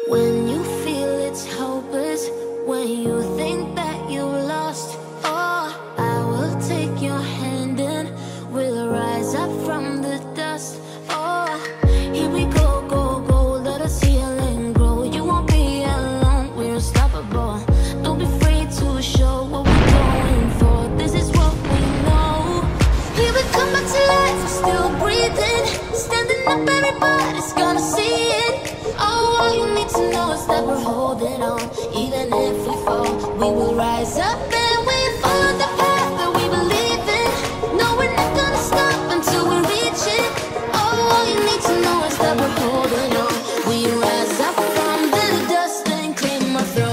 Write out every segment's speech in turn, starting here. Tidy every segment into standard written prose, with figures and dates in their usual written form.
When you feel it's hopeless, when you think that you lost, oh, I will take your hand and we'll rise up from the dust. Oh, here we go, go, go, let us heal and grow. You won't be alone, we're unstoppable. Don't be afraid to show what we're going for. This is what we know. We will come back to life, we're still breathing. Standing up, everybody's gonna see it. Oh, all you need to know is that we're holding on. Even if we fall, we will rise up and we follow the path that we believe in. No, we're not gonna stop until we reach it. Oh, all you need to know is that we're holding on. We rise up from the dust and claim our throne.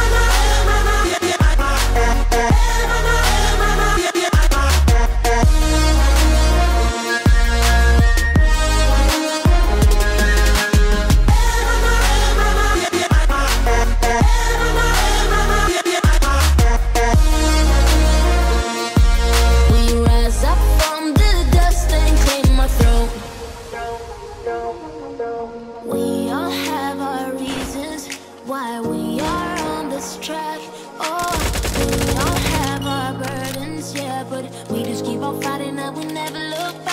We all have our reasons why we are on this track. Oh, we all have our burdens, yeah, but we just keep on fighting and we never look